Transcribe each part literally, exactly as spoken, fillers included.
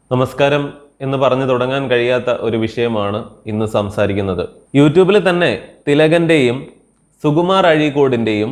നമസ്കാരം എന്ന് പറഞ്ഞു തുടങ്ങാൻ കഴിയാത്ത ഒരു വിഷയമാണ് ഇന്ന് സംസാരിക്കുന്നത്. യൂട്യൂബിൽ തന്നെ തിലകന്റെയും സുകുമാർ അഴീക്കോടിന്റെയും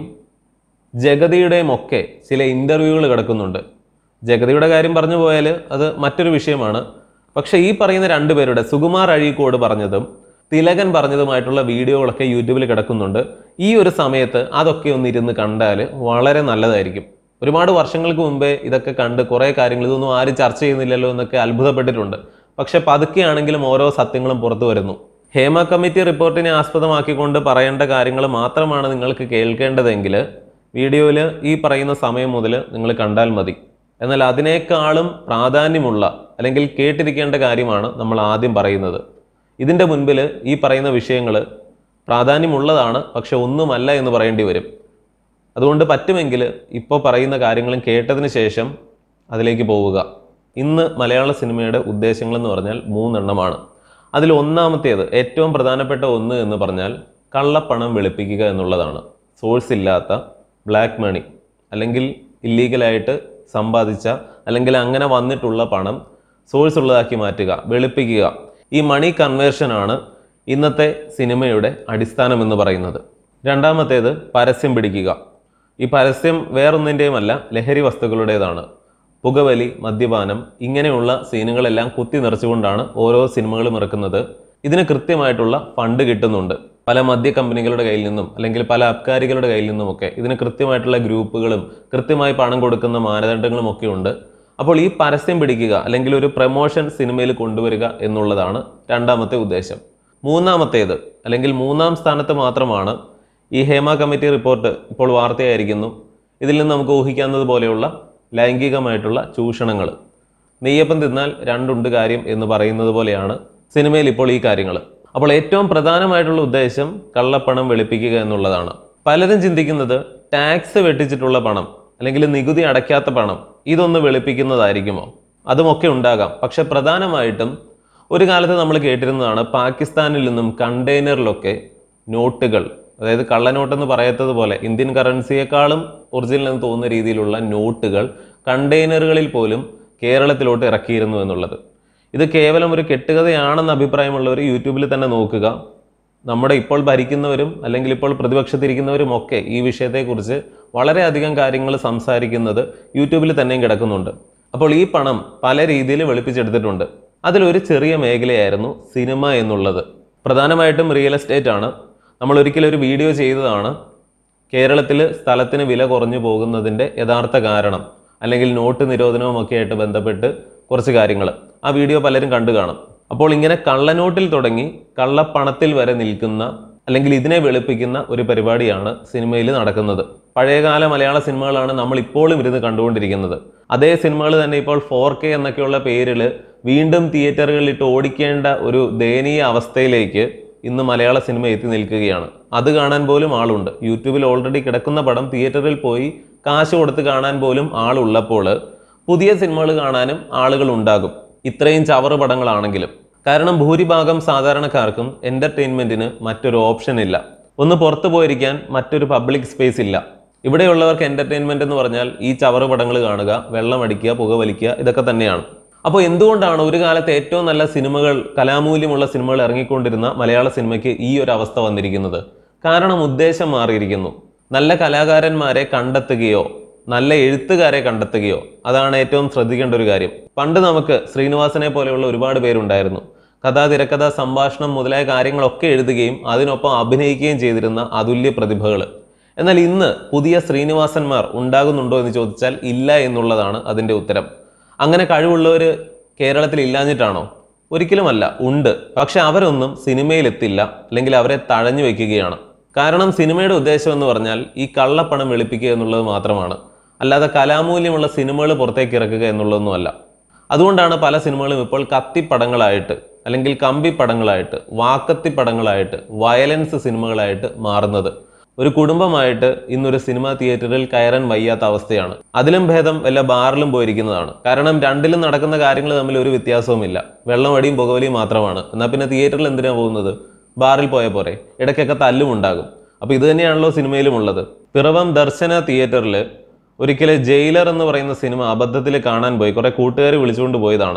ജഗതിയുടെയും ഒക്കെ ചില ഇന്റർവ്യൂകൾ കിടക്കുന്നുണ്ട്. ജഗതിയുടെ കാര്യം പറഞ്ഞു പോയാൽ അത് മറ്റൊരു വിഷയമാണ്. പക്ഷേ ഈ പറയുന്ന രണ്ടുപേരുടെ സുകുമാർ അഴീക്കോട് പറഞ്ഞതും തിലകൻ പറഞ്ഞതുമായിട്ടുള്ള വീഡിയോകളൊക്കെ യൂട്യൂബിൽ കിടക്കുന്നുണ്ട്. ഈ ഒരു സമയത്ത് അതൊക്കെ ഒന്ന് ഇരുന്ന് കണ്ടാൽ വളരെ നല്ലതായിരിക്കും. ഒരുപാട് വർഷങ്ങൾക്ക് മുമ്പേ ഇതൊക്കെ കണ്ട് കുറേ കാര്യങ്ങൾ ഇതൊന്നും ആരും ചർച്ച ചെയ്യുന്നില്ലല്ലോ എന്നൊക്കെ അത്ഭുതപ്പെട്ടിട്ടുണ്ട്. പക്ഷെ പതുക്കെയാണെങ്കിലും ഓരോ സത്യങ്ങളും പുറത്തു വരുന്നു. ഹേമ കമ്മിറ്റി റിപ്പോർട്ടിനെ ആസ്പദമാക്കിക്കൊണ്ട് പറയേണ്ട കാര്യങ്ങൾ മാത്രമാണ് നിങ്ങൾക്ക് കേൾക്കേണ്ടതെങ്കിൽ വീഡിയോയിൽ ഈ പറയുന്ന സമയം മുതൽ നിങ്ങൾ കണ്ടാൽ മതി. എന്നാൽ അതിനേക്കാളും പ്രാധാന്യമുള്ള അല്ലെങ്കിൽ കേട്ടിരിക്കേണ്ട കാര്യമാണ് നമ്മൾ ആദ്യം പറയുന്നത്. ഇതിൻ്റെ മുൻപിൽ ഈ പറയുന്ന വിഷയങ്ങൾ പ്രാധാന്യമുള്ളതാണ്, പക്ഷെ ഒന്നുമല്ല എന്ന് പറയേണ്ടി വരും. അതുകൊണ്ട് പറ്റുമെങ്കിൽ ഇപ്പോൾ പറയുന്ന കാര്യങ്ങളും കേട്ടതിന് ശേഷം അതിലേക്ക് പോവുക. ഇന്ന് മലയാള സിനിമയുടെ ഉദ്ദേശങ്ങളെന്ന് പറഞ്ഞാൽ മൂന്നെണ്ണമാണ്. അതിൽ ഒന്നാമത്തേത്, ഏറ്റവും പ്രധാനപ്പെട്ട ഒന്ന് എന്ന് പറഞ്ഞാൽ കള്ളപ്പണം വെളുപ്പിക്കുക എന്നുള്ളതാണ്. സോഴ്സ് ഇല്ലാത്ത ബ്ലാക്ക് മണി അല്ലെങ്കിൽ ഇല്ലീഗലായിട്ട് സമ്പാദിച്ച അല്ലെങ്കിൽ അങ്ങനെ വന്നിട്ടുള്ള പണം സോഴ്സ് ഉള്ളതാക്കി മാറ്റുക, വെളുപ്പിക്കുക. ഈ മണി കൺവേർഷനാണ് ഇന്നത്തെ സിനിമയുടെ അടിസ്ഥാനം എന്ന് പറയുന്നത്. രണ്ടാമത്തേത് പരസ്യം പിടിക്കുക. ഈ പരസ്യം വേറൊന്നിൻ്റെയുമല്ല, ലഹരി വസ്തുക്കളുടേതാണ്. പുകവലി, മദ്യപാനം, ഇങ്ങനെയുള്ള സീനുകളെല്ലാം കുത്തി നിറച്ചുകൊണ്ടാണ് ഓരോ സിനിമകളും ഇറക്കുന്നത്. ഇതിന് കൃത്യമായിട്ടുള്ള ഫണ്ട് കിട്ടുന്നുണ്ട് പല മദ്യ കമ്പനികളുടെ കയ്യിൽ നിന്നും അല്ലെങ്കിൽ പല അബ്കാരികളുടെ കയ്യിൽ നിന്നുമൊക്കെ. ഇതിന് കൃത്യമായിട്ടുള്ള ഗ്രൂപ്പുകളും കൃത്യമായി പണം കൊടുക്കുന്ന മാനദണ്ഡങ്ങളും ഒക്കെ ഉണ്ട്. അപ്പോൾ ഈ പരസ്യം പിടിക്കുക അല്ലെങ്കിൽ ഒരു പ്രൊമോഷൻ സിനിമയിൽ കൊണ്ടുവരിക എന്നുള്ളതാണ് രണ്ടാമത്തെ ഉദ്ദേശം. മൂന്നാമത്തേത് അല്ലെങ്കിൽ മൂന്നാം സ്ഥാനത്ത് മാത്രമാണ് ഈ ഹേമ കമ്മിറ്റി റിപ്പോർട്ട് ഇപ്പോൾ വാർത്തയായിരിക്കുന്നു. ഇതിൽ നിന്ന് നമുക്ക് ഊഹിക്കാവുന്നത് പോലെയുള്ള ലൈംഗികമായിട്ടുള്ള ചൂഷണങ്ങൾ. നെയ്യപ്പം തിന്നാൽ രണ്ടുണ്ട് കാര്യം എന്ന് പറയുന്നത് പോലെയാണ് സിനിമയിൽ ഇപ്പോൾ ഈ കാര്യങ്ങൾ. അപ്പോൾ ഏറ്റവും പ്രധാനമായിട്ടുള്ള ഉദ്ദേശം കള്ളപ്പണം വെളുപ്പിക്കുക എന്നുള്ളതാണ്. പലരും ചിന്തിക്കുന്നത് ടാക്സ് വെട്ടിച്ചിട്ടുള്ള പണം അല്ലെങ്കിൽ നികുതി അടയ്ക്കാത്ത പണം ഇതൊന്ന് വെളുപ്പിക്കുന്നതായിരിക്കുമോ? അതുമൊക്കെ ഉണ്ടാകാം. പക്ഷെ പ്രധാനമായിട്ടും ഒരു കാലത്ത് നമ്മൾ കേട്ടിരുന്നതാണ് പാകിസ്ഥാനിൽ നിന്നും കണ്ടെയ്നറിലൊക്കെ നോട്ടുകൾ, അതായത് കള്ളനോട്ടെന്ന് പറയത്തത് പോലെ ഇന്ത്യൻ കറൻസിയേക്കാളും ഒറിജിനൽ എന്ന് തോന്നുന്ന രീതിയിലുള്ള നോട്ടുകൾ കണ്ടെയ്നറുകളിൽ പോലും കേരളത്തിലോട്ട് ഇറക്കിയിരുന്നു എന്നുള്ളത്. ഇത് കേവലം ഒരു കെട്ടുകഥയാണെന്ന് അഭിപ്രായമുള്ളവർ യൂട്യൂബിൽ തന്നെ നോക്കുക. നമ്മുടെ ഇപ്പോൾ ഭരിക്കുന്നവരും അല്ലെങ്കിൽ ഇപ്പോൾ പ്രതിപക്ഷത്തിരിക്കുന്നവരും ഒക്കെ ഈ വിഷയത്തെക്കുറിച്ച് വളരെയധികം കാര്യങ്ങൾ സംസാരിക്കുന്നത് യൂട്യൂബിൽ തന്നെയും കിടക്കുന്നുണ്ട്. അപ്പോൾ ഈ പണം പല രീതിയിൽ വെളുപ്പിച്ചെടുത്തിട്ടുണ്ട്. അതിലൊരു ചെറിയ മേഖലയായിരുന്നു സിനിമ എന്നുള്ളത്. പ്രധാനമായിട്ടും റിയൽ എസ്റ്റേറ്റ് ആണ്. നമ്മൾ ഒരിക്കലും ഒരു വീഡിയോ ചെയ്തതാണ് കേരളത്തിൽ സ്ഥലത്തിന് വില കുറഞ്ഞു പോകുന്നതിൻ്റെ യഥാർത്ഥ കാരണം അല്ലെങ്കിൽ നോട്ട് നിരോധനവും ഒക്കെ ആയിട്ട് ബന്ധപ്പെട്ട് കുറച്ച് കാര്യങ്ങൾ. ആ വീഡിയോ പലരും കണ്ടു കാണും. അപ്പോൾ ഇങ്ങനെ കള്ളനോട്ടിൽ തുടങ്ങി കള്ളപ്പണത്തിൽ വരെ നിൽക്കുന്ന അല്ലെങ്കിൽ ഇതിനെ വെളുപ്പിക്കുന്ന ഒരു പരിപാടിയാണ് സിനിമയിൽ നടക്കുന്നത്. പഴയകാല മലയാള സിനിമകളാണ് നമ്മൾ ഇപ്പോഴും ഇരുന്ന് കണ്ടുകൊണ്ടിരിക്കുന്നത്. അതേ സിനിമകൾ തന്നെ ഇപ്പോൾ ഫോർ കെ എന്നൊക്കെയുള്ള പേരിൽ വീണ്ടും തിയേറ്ററുകളിലിട്ട് ഓടിക്കേണ്ട ഒരു ദയനീയ അവസ്ഥയിലേക്ക് ഇന്ന് മലയാള സിനിമ എത്തി നിൽക്കുകയാണ്. അത് കാണാൻ പോലും ആളുണ്ട്. യൂട്യൂബിൽ ഓൾറെഡി കിടക്കുന്ന പടം തിയേറ്ററിൽ പോയി കാശ് കൊടുത്ത് കാണാൻ പോലും ആളുള്ളപ്പോൾ പുതിയ സിനിമകൾ കാണാനും ആളുകൾ ഉണ്ടാകും, ഇത്രയും ചവറ് പടങ്ങളാണെങ്കിലും. കാരണം ഭൂരിഭാഗം സാധാരണക്കാർക്കും എൻ്റർടൈൻമെൻറ്റിന് മറ്റൊരു ഓപ്ഷൻ ഇല്ല. ഒന്ന് പുറത്തു പോയിരിക്കാൻ മറ്റൊരു പബ്ലിക് സ്പേസ് ഇല്ല. ഇവിടെയുള്ളവർക്ക് എൻ്റർടൈൻമെൻറ്റ് എന്ന് പറഞ്ഞാൽ ഈ ചവറ് പടങ്ങൾ കാണുക, വെള്ളം അടിക്കുക, പുകവലിക്കുക, ഇതൊക്കെ തന്നെയാണ്. അപ്പോൾ എന്തുകൊണ്ടാണ് ഒരു കാലത്ത് ഏറ്റവും നല്ല സിനിമകൾ, കലാമൂല്യമുള്ള സിനിമകൾ ഇറങ്ങിക്കൊണ്ടിരുന്ന മലയാള സിനിമയ്ക്ക് ഈ ഒരു അവസ്ഥ വന്നിരിക്കുന്നത്? കാരണം ഉദ്ദേശം മാറിയിരിക്കുന്നു. നല്ല കലാകാരന്മാരെ കണ്ടെത്തുകയോ നല്ല എഴുത്തുകാരെ കണ്ടെത്തുകയോ അതാണ് ഏറ്റവും ശ്രദ്ധിക്കേണ്ട ഒരു കാര്യം. പണ്ട് നമുക്ക് ശ്രീനിവാസനെ പോലെയുള്ള ഒരുപാട് പേരുണ്ടായിരുന്നു. കഥ, തിരക്കഥ, സംഭാഷണം മുതലായ കാര്യങ്ങളൊക്കെ എഴുതുകയും അതിനൊപ്പം അഭിനയിക്കുകയും ചെയ്തിരുന്ന അതുല്യ പ്രതിഭകൾ. എന്നാൽ ഇന്ന് പുതിയ ശ്രീനിവാസന്മാർ ഉണ്ടാകുന്നുണ്ടോ എന്ന് ചോദിച്ചാൽ ഇല്ല എന്നുള്ളതാണ് അതിൻ്റെ ഉത്തരം. അങ്ങനെ കഴിവുള്ളവർ കേരളത്തിൽ ഇല്ലാഞ്ഞിട്ടാണോ? ഒരിക്കലുമല്ല, ഉണ്ട്. പക്ഷെ അവരൊന്നും സിനിമയിലെത്തില്ല അല്ലെങ്കിൽ അവരെ തഴഞ്ഞു വയ്ക്കുകയാണ്. കാരണം സിനിമയുടെ ഉദ്ദേശം എന്ന് പറഞ്ഞാൽ ഈ കള്ളപ്പണം വെളുപ്പിക്കുക എന്നുള്ളത് മാത്രമാണ്, അല്ലാതെ കലാമൂല്യമുള്ള സിനിമകൾ പുറത്തേക്ക് ഇറക്കുക എന്നുള്ളതൊന്നുമല്ല. അതുകൊണ്ടാണ് പല സിനിമകളും ഇപ്പോൾ കത്തിപ്പടങ്ങളായിട്ട് അല്ലെങ്കിൽ കമ്പിപ്പടങ്ങളായിട്ട്, വാക്കത്തിപ്പടങ്ങളായിട്ട്, വയലൻസ് സിനിമകളായിട്ട് മാറുന്നത്. ഒരു കുടുംബമായിട്ട് ഇന്നൊരു സിനിമാ തിയേറ്ററിൽ കയറാൻ വയ്യാത്ത അവസ്ഥയാണ്. അതിലും ഭേദം വല്ല ബാറിലും പോയിരിക്കുന്നതാണ്. കാരണം രണ്ടിലും നടക്കുന്ന കാര്യങ്ങൾ തമ്മിൽ ഒരു വ്യത്യാസവുമില്ല. വെള്ളമടിയും പുകവലിയും മാത്രമാണ്. എന്നാൽ പിന്നെ തിയേറ്ററിൽ എന്തിനാണ് പോകുന്നത്? ബാറിൽ പോയ പോരെ. ഇടയ്ക്കൊക്കെ തല്ലും ഉണ്ടാകും. അപ്പോൾ ഇത് തന്നെയാണല്ലോ സിനിമയിലും ഉള്ളത്. പിറവം ദർശന തിയേറ്ററിൽ ഒരിക്കലും ജയിലർ എന്ന് പറയുന്ന സിനിമ അബദ്ധത്തിൽ കാണാൻ പോയി. കുറേ കൂട്ടുകാർ വിളിച്ചുകൊണ്ട് പോയതാണ്.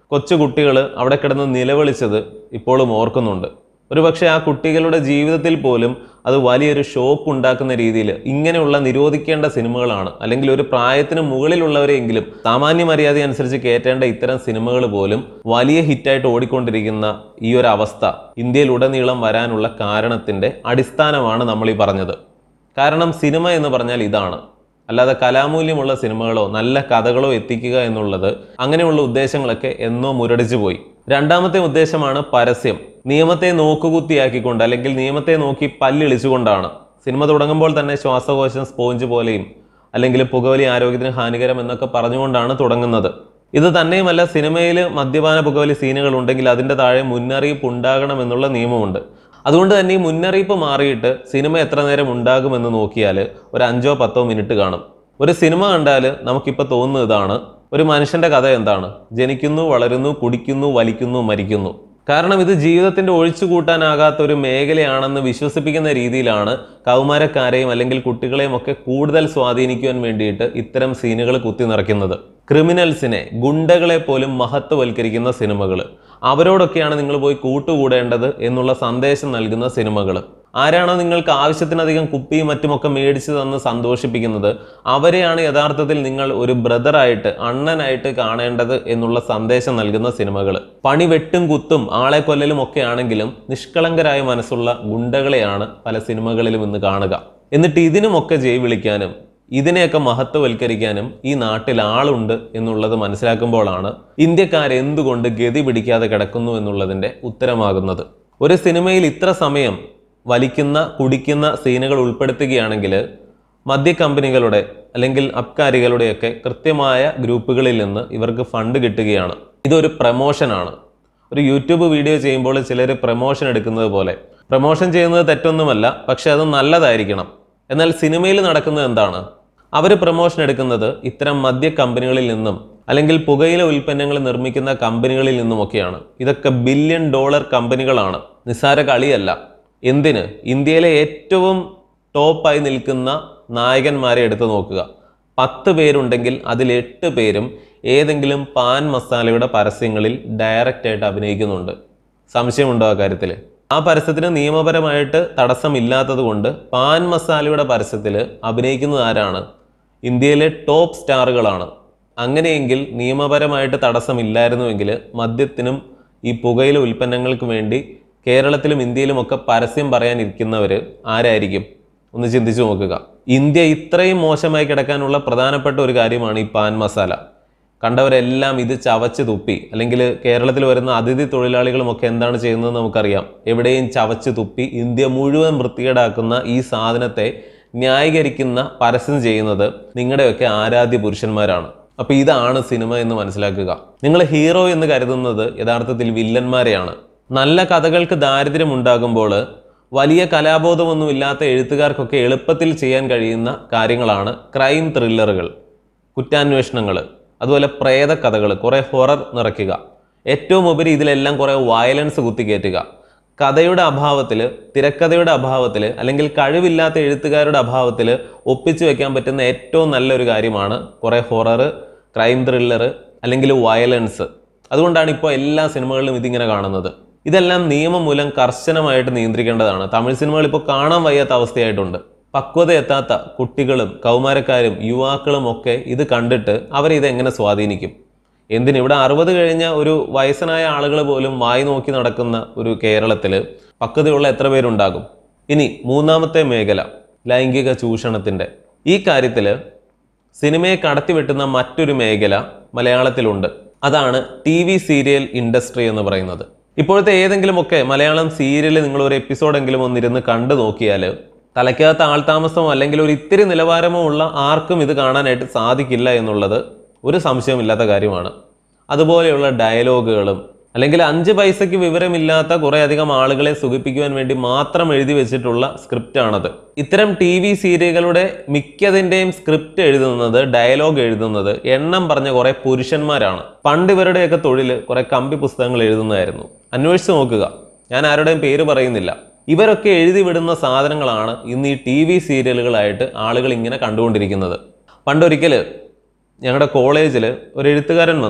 കൊച്ചു കുട്ടികൾ അവിടെ കിടന്ന് നിലവിളിച്ചത് ഇപ്പോഴും ഓർക്കുന്നുണ്ട്. ഒരുപക്ഷെ ആ കുട്ടികളുടെ ജീവിതത്തിൽ പോലും അത് വലിയൊരു ഷോക്ക് ഉണ്ടാക്കുന്ന രീതിയിൽ ഇങ്ങനെയുള്ള നിരോധിക്കേണ്ട സിനിമകളാണ്, അല്ലെങ്കിൽ ഒരു പ്രായത്തിന് മുകളിലുള്ളവരെങ്കിലും സാമാന്യ മര്യാദ അനുസരിച്ച് കയറ്റേണ്ട ഇത്തരം സിനിമകൾ പോലും വലിയ ഹിറ്റായിട്ട് ഓടിക്കൊണ്ടിരിക്കുന്ന ഈ ഒരു അവസ്ഥ ഇന്ത്യയിൽ ഉടനീളം വരാനുള്ള കാരണത്തിന്റെ അടിസ്ഥാനമാണ് നമ്മൾ ഈ പറഞ്ഞത്. കാരണം സിനിമ എന്ന് പറഞ്ഞാൽ ഇതാണ്, അല്ലാതെ കലാമൂല്യമുള്ള സിനിമകളോ നല്ല കഥകളോ എത്തിക്കുക എന്നുള്ളത് അങ്ങനെയുള്ള ഉദ്ദേശങ്ങളൊക്കെ എന്നോ മുരടിച്ചു പോയി. രണ്ടാമത്തെ ഉദ്ദേശമാണ് പരസ്യം. നിയമത്തെ നോക്കുകുത്തിയാക്കിക്കൊണ്ട് അല്ലെങ്കിൽ നിയമത്തെ നോക്കി പല്ലിളിച്ചുകൊണ്ടാണ് സിനിമ തുടങ്ങുമ്പോൾ തന്നെ ശ്വാസകോശം സ്പോഞ്ച് പോലെയും അല്ലെങ്കിൽ പുകവലി ആരോഗ്യത്തിന് ഹാനികരം എന്നൊക്കെ പറഞ്ഞുകൊണ്ടാണ് തുടങ്ങുന്നത്. ഇത് തന്നെയുമല്ല, സിനിമയിൽ മദ്യപാന പുകവലി സീനുകൾ ഉണ്ടെങ്കിൽ അതിൻ്റെ താഴെ മുന്നറിയിപ്പ് ഉണ്ടാകണം എന്നുള്ള നിയമമുണ്ട്. അതുകൊണ്ട് തന്നെ ഈ മുന്നറിയിപ്പ് മാറിയിട്ട് സിനിമ എത്ര നേരം ഉണ്ടാകുമെന്ന് നോക്കിയാൽ ഒരു അഞ്ചോ പത്തോ മിനിറ്റ് കാണും. ഒരു സിനിമ കണ്ടാൽ നമുക്കിപ്പോൾ തോന്നുന്നത് ഇതാണ്, ഒരു മനുഷ്യന്റെ കഥ എന്താണ്? ജനിക്കുന്നു, വളരുന്നു, കുടിക്കുന്നു, വലിക്കുന്നു, മരിക്കുന്നു. കാരണം ഇത് ജീവിതത്തിന്റെ ഒഴിച്ചു കൂട്ടാനാകാത്ത ഒരു മേഖലയാണെന്ന് വിശ്വസിപ്പിക്കുന്ന രീതിയിലാണ് കൗമാരക്കാരെയും അല്ലെങ്കിൽ കുട്ടികളെയും ഒക്കെ കൂടുതൽ സ്വാധീനിക്കുവാൻ വേണ്ടിയിട്ട് ഇത്തരം സീനുകൾ കുത്തി നിറയ്ക്കുന്നത്. ക്രിമിനൽസിനെ, ഗുണ്ടകളെ പോലും മഹത്വവൽക്കരിക്കുന്ന സിനിമകൾ, അവരോടൊക്കെയാണ് നിങ്ങൾ പോയി കൂട്ടുകൂടേണ്ടത് എന്നുള്ള സന്ദേശം നൽകുന്ന സിനിമകൾ. ആരാണോ നിങ്ങൾക്ക് ആവശ്യത്തിനധികം കുപ്പിയും മറ്റുമൊക്കെ മേടിച്ചു തന്ന് സന്തോഷിപ്പിക്കുന്നത്, അവരെയാണ് യഥാർത്ഥത്തിൽ നിങ്ങൾ ഒരു ബ്രദറായിട്ട്, അണ്ണനായിട്ട് കാണേണ്ടത് എന്നുള്ള സന്ദേശം നൽകുന്ന സിനിമകൾ. പണി വെട്ടും കുത്തും ആളെ കൊല്ലലും ഒക്കെ ആണെങ്കിലും നിഷ്കളങ്കരായ മനസ്സുള്ള ഗുണ്ടകളെയാണ് പല സിനിമകളിലും ഇന്ന് കാണുക. എന്നിട്ട് ഇതിനുമൊക്കെ ജയ് വിളിക്കാനും ഇതിനെയൊക്കെ മഹത്വവൽക്കരിക്കാനും ഈ നാട്ടിൽ ആളുണ്ട് എന്നുള്ളത് മനസ്സിലാക്കുമ്പോഴാണ് ഇന്ത്യക്കാരെന്തുകൊണ്ട് ഗതി പിടിക്കാതെ കിടക്കുന്നു എന്നുള്ളതിൻ്റെ ഉത്തരമാകുന്നത്. ഒരു സിനിമയിൽ ഇത്ര സമയം വലിക്കുന്ന കുടിക്കുന്ന സീനുകൾ ഉൾപ്പെടുത്തുകയാണെങ്കിൽ മദ്യക്കമ്പനികളുടെ അല്ലെങ്കിൽ അബ്കാരികളുടെയൊക്കെ കൃത്യമായ ഗ്രൂപ്പുകളിൽ നിന്ന് ഇവർക്ക് ഫണ്ട് കിട്ടുകയാണ്. ഇതൊരു പ്രമോഷനാണ്. ഒരു യൂട്യൂബ് വീഡിയോ ചെയ്യുമ്പോൾ ചിലർ പ്രമോഷൻ എടുക്കുന്നത് പോലെ. പ്രമോഷൻ ചെയ്യുന്നത് തെറ്റൊന്നുമല്ല, പക്ഷെ അത് നല്ലതായിരിക്കണം. എന്നാൽ സിനിമയിൽ നടക്കുന്നത് എന്താണ്? അവർ പ്രമോഷൻ എടുക്കുന്നത് ഇത്തരം മദ്യ കമ്പനികളിൽ നിന്നും അല്ലെങ്കിൽ പുകയില ഉൽപ്പന്നങ്ങൾ നിർമ്മിക്കുന്ന കമ്പനികളിൽ നിന്നുമൊക്കെയാണ്. ഇതൊക്കെ ബില്യൺ ഡോളർ കമ്പനികളാണ്, നിസ്സാര കളിയല്ല. എന്തിന്? ഇന്ത്യയിലെ ഏറ്റവും ടോപ്പായി നിൽക്കുന്ന നായകന്മാരെ എടുത്തു നോക്കുക. പത്ത് പേരുണ്ടെങ്കിൽ അതിൽ എട്ട് പേരും ഏതെങ്കിലും പാൻ മസാലയുടെ പരസ്യങ്ങളിൽ ഡയറക്റ്റായിട്ട് അഭിനയിക്കുന്നുണ്ട്. സംശയമുണ്ടോ ആ കാര്യത്തിൽ? ആ പരസ്യത്തിന് നിയമപരമായിട്ട് തടസ്സമില്ലാത്തത് കൊണ്ട് പാൻ മസാലയുടെ പരസ്യത്തിൽ അഭിനയിക്കുന്നത് ആരാണ്? ഇന്ത്യയിലെ ടോപ്പ് സ്റ്റാറുകളാണ്. അങ്ങനെയെങ്കിൽ നിയമപരമായിട്ട് തടസ്സമില്ലായിരുന്നുവെങ്കിൽ മദ്യത്തിനും ഈ പുകയില ഉൽപ്പന്നങ്ങൾക്കും വേണ്ടി കേരളത്തിലും ഇന്ത്യയിലുമൊക്കെ പരസ്യം പറയാനിരിക്കുന്നവർ ആരായിരിക്കും? ഒന്ന് ചിന്തിച്ചു നോക്കുക. ഇന്ത്യ ഇത്രയും മോശമായി കിടക്കാനുള്ള പ്രധാനപ്പെട്ട ഒരു കാര്യമാണ് ഈ പാൻ മസാല. കണ്ടവരെല്ലാം ഇത് ചവച്ച് തുപ്പി, അല്ലെങ്കിൽ കേരളത്തിൽ വരുന്ന അതിഥി തൊഴിലാളികളുമൊക്കെ എന്താണ് ചെയ്യുന്നത് നമുക്കറിയാം. എവിടെയും ചവച്ച് തുപ്പി ഇന്ത്യ മുഴുവൻ വൃത്തികേടാക്കുന്ന ഈ സാധനത്തെ ന്യായീകരിക്കുന്ന പരസ്യം ചെയ്യുന്നത് നിങ്ങളുടെയൊക്കെ ആരാധ്യ പുരുഷന്മാരാണ്. അപ്പോൾ ഇതാണ് സിനിമ എന്ന് മനസ്സിലാക്കുക. നിങ്ങൾ ഹീറോ എന്ന് കരുതുന്നത് യഥാർത്ഥത്തിൽ വില്ലന്മാരെയാണ്. നല്ല കഥകൾക്ക് ദാരിദ്ര്യം ഉണ്ടാകുമ്പോൾ വലിയ കലാബോധമൊന്നുമില്ലാത്ത എഴുത്തുകാർക്കൊക്കെ എളുപ്പത്തിൽ ചെയ്യാൻ കഴിയുന്ന കാര്യങ്ങളാണ് ക്രൈം ത്രില്ലറുകൾ, കുറ്റാന്വേഷണങ്ങൾ, അതുപോലെ പ്രേത കഥകൾ, കുറേ ഹൊറർ നിറയ്ക്കുക. ഏറ്റവും ഉപരി ഇതിലെല്ലാം കുറേ വയലൻസ് കുത്തിക്കയറ്റുക. കഥയുടെ അഭാവത്തിൽ, തിരക്കഥയുടെ അഭാവത്തിൽ, അല്ലെങ്കിൽ കഴിവില്ലാത്ത എഴുത്തുകാരുടെ അഭാവത്തിൽ ഒപ്പിച്ചു വെക്കാൻ പറ്റുന്ന ഏറ്റവും നല്ലൊരു കാര്യമാണ് കുറേ ഹൊറർ, ക്രൈം ത്രില്ലർ അല്ലെങ്കിൽ വയലൻസ്. അതുകൊണ്ടാണ് ഇപ്പോൾ എല്ലാ സിനിമകളിലും ഇതിങ്ങനെ കാണുന്നത്. ഇതെല്ലാം നിയമം മൂലം കർശനമായിട്ട് നിയന്ത്രിക്കേണ്ടതാണ്. തമിഴ് സിനിമകൾ ഇപ്പോൾ കാണാൻ വയ്യാത്ത അവസ്ഥയായിട്ടുണ്ട്. പക്വത എത്താത്ത കുട്ടികളും കൗമാരക്കാരും യുവാക്കളും ഒക്കെ ഇത് കണ്ടിട്ട് അവരിതെങ്ങനെ സ്വാധീനിക്കും? എന്തിന്? ഇവിടെ അറുപത് കഴിഞ്ഞ ഒരു വയസ്സനായ ആളുകൾ പോലും വായി നോക്കി നടക്കുന്ന ഒരു കേരളത്തിൽ പക്വതയുള്ള എത്ര പേരുണ്ടാകും? ഇനി മൂന്നാമത്തെ മേഖല, ലൈംഗിക ചൂഷണത്തിൻ്റെ. ഈ കാര്യത്തിൽ സിനിമയെ കടത്തിവെട്ടുന്ന മറ്റൊരു മേഖല മലയാളത്തിലുണ്ട്. അതാണ് ടി വി സീരിയൽ ഇൻഡസ്ട്രി എന്ന് പറയുന്നത്. ഇപ്പോഴത്തെ ഏതെങ്കിലുമൊക്കെ മലയാളം സീരിയൽ നിങ്ങൾ ഒരു എപ്പിസോഡെങ്കിലും ഒന്നിരുന്ന് കണ്ടു നോക്കിയാൽ തലയ്ക്കകത്ത് ആൾതാമസമോ അല്ലെങ്കിൽ ഒരു ഇത്തിരി നിലവാരമോ ഉള്ള ആർക്കും ഇത് കാണാനായിട്ട് സാധിക്കില്ല എന്നുള്ളത് ഒരു സംശയമില്ലാത്ത കാര്യമാണ്. അതുപോലെയുള്ള ഡയലോഗുകളും അല്ലെങ്കിൽ അഞ്ച് പൈസയ്ക്ക് വിവരമില്ലാത്ത കുറേ അധികം ആളുകളെ സുഖിപ്പിക്കുവാൻ വേണ്ടി മാത്രം എഴുതി വെച്ചിട്ടുള്ള സ്ക്രിപ്റ്റാണത്. ഇത്തരം ടി വി സീരിയലുകളുടെ മിക്കതിൻ്റെയും സ്ക്രിപ്റ്റ് എഴുതുന്നത്, ഡയലോഗ് എഴുതുന്നത് എണ്ണം പറഞ്ഞ കുറേ പുരുഷന്മാരാണ്. പണ്ട് ഇവരുടെയൊക്കെ തൊഴിൽ കുറേ കമ്പി പുസ്തകങ്ങൾ എഴുതുന്നതായിരുന്നു. അന്വേഷിച്ച് നോക്കുക, ഞാൻ ആരുടെയും പേര് പറയുന്നില്ല. ഇവരൊക്കെ എഴുതി വിടുന്ന സാധനങ്ങളാണ് ഇന്ന് ഈ ടി വി സീരിയലുകളായിട്ട് ആളുകൾ ഇങ്ങനെ കണ്ടുകൊണ്ടിരിക്കുന്നത്. പണ്ടൊരിക്കൽ ഞങ്ങളുടെ കോളേജിൽ ഒരു എഴുത്തുകാരൻ വന്നു.